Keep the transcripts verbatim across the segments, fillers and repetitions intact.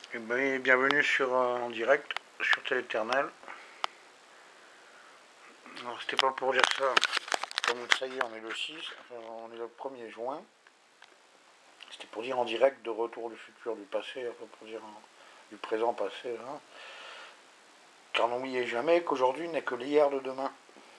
Et ben, bienvenue sur euh, en direct sur Téléternel. Alors c'était pas pour dire ça, comme ça y est on est le six, enfin, on est le premier juin. C'était pour dire en direct de retour du futur, du passé, enfin, pour dire hein, du présent passé là. Car n'oubliez jamais qu'aujourd'hui n'est que l'hier de demain.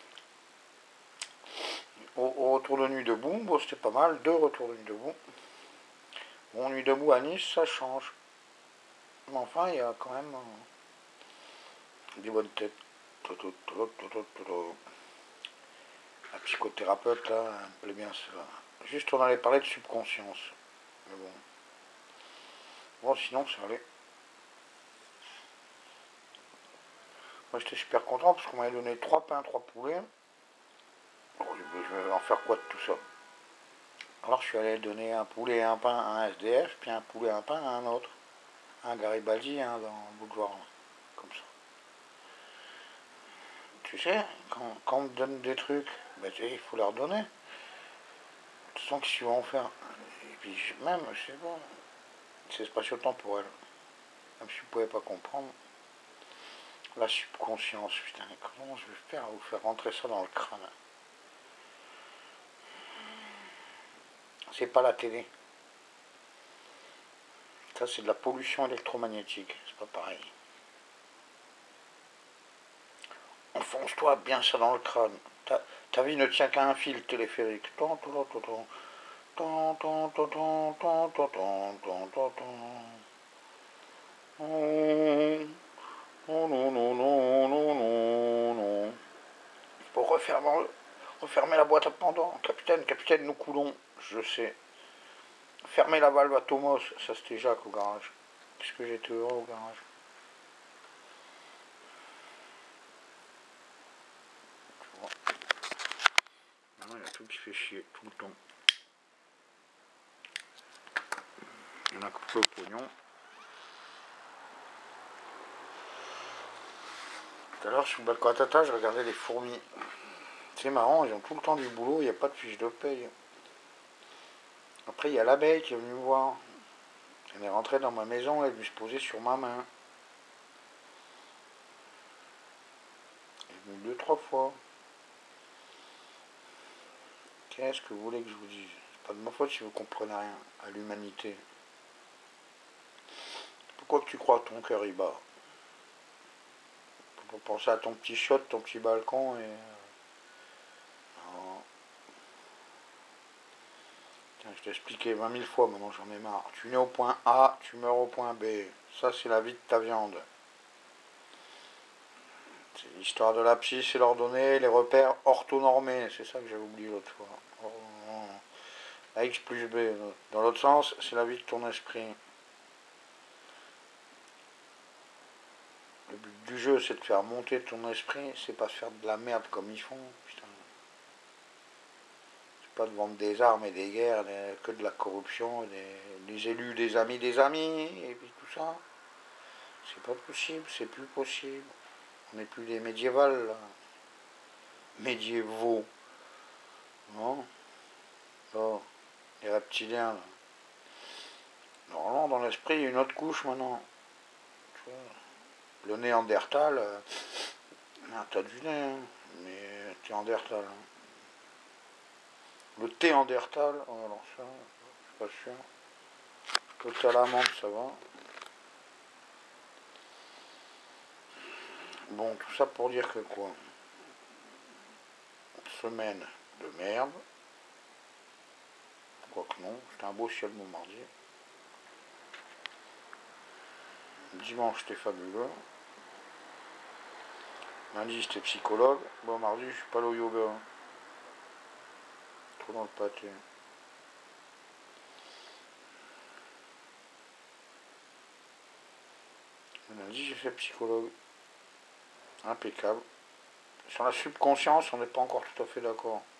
Au, au retour de nuit debout, bon c'était pas mal, deux retours de nuit debout. Bon, nuit debout à Nice, ça change. Mais enfin, il y a quand même euh, des bonnes têtes. La psychothérapeute, là, elle me plaît bien ça. Juste, on allait parler de subconscience. Mais bon. Bon, sinon, ça allait. Moi, j'étais super content parce qu'on m'avait donné trois pains, trois poulets. Bon, je vais en faire quoi de tout ça? Alors, je suis allé donner un poulet et un pain à un S D F, puis un poulet et un pain à un autre. Un Garibaldi, hein, dans le boudoir. Comme ça. Tu sais, quand, quand on me donne des trucs, ben, il faut leur donner. Tu sens qu'ils vont en faire. Et puis, même, je sais pas, c'est spatio-temporel. Même si vous ne pouvez pas comprendre. La subconscience, putain, comment je vais faire vous faire rentrer ça dans le crâne? C'est pas la télé. Ça, c'est de la pollution électromagnétique. C'est pas pareil. Enfonce-toi bien ça dans le crâne. Ta, ta vie ne tient qu'à un fil téléphérique. Ton, ton, ton, ton. Ton, ton, ton, ton, ton, ton, ton, ton, ton, ton. Non, non, non, non, non, non, non. Pour refermer, refermer la boîte à Pandore. Capitaine, capitaine, nous coulons. Je sais. Fermer la valve à Tomos. Ça, c'était Jacques au garage. Puisque j'étais heureux au garage. Tu vois. Maintenant, il y a tout qui fait chier tout le temps. Il y en a que pour le pognon. Tout à l'heure, sur le balcon à Tata, je regardais les fourmis. C'est marrant, ils ont tout le temps du boulot, il n'y a pas de fiche de paye. Après, il y a l'abeille qui est venue me voir. Elle est rentrée dans ma maison, elle est venue se poser sur ma main. Elle est venue deux, trois fois. Qu'est-ce que vous voulez que je vous dise? C'est pas de ma faute si vous comprenez rien à l'humanité. Pourquoi que tu crois que ton cœur y bat? Pour penser à ton petit shot, ton petit balcon et... Non. Tiens, je t'ai expliqué vingt mille fois, maintenant j'en ai marre. Tu nais au point A, tu meurs au point B. Ça, c'est la vie de ta viande. C'est l'histoire de l'abscisse et l'ordonnée, les repères orthonormés. C'est ça que j'avais oublié l'autre fois. A X plus B. Dans l'autre sens, c'est la vie de ton esprit. Le but du jeu, c'est de faire monter ton esprit, c'est pas de faire de la merde comme ils font. Putain. C'est pas de vendre des armes et des guerres, des, que de la corruption, des, des élus, des amis, des amis, et puis tout ça. C'est pas possible, c'est plus possible. On n'est plus des médiévales, là. Médiévaux. Non. Oh, les reptiliens, là. Normalement, dans l'esprit, il y a une autre couche maintenant. Tu vois, le néandertal, euh, ah, t'as du nez, hein, mais néandertal. Hein. Le Téandertal, oh, alors ça, je suis pas sûr. Côté à l'amande, ça va. Bon, tout ça pour dire que quoi? Semaine de merde. Quoique non, c'était un beau ciel mon mardi. Dimanche, c'était fabuleux. Lundi, c'était psychologue. Bon, mardi, je suis pas allé au yoga. Trop dans le pâté. Lundi, j'ai fait psychologue. Impeccable. Sur la subconscience, on n'est pas encore tout à fait d'accord.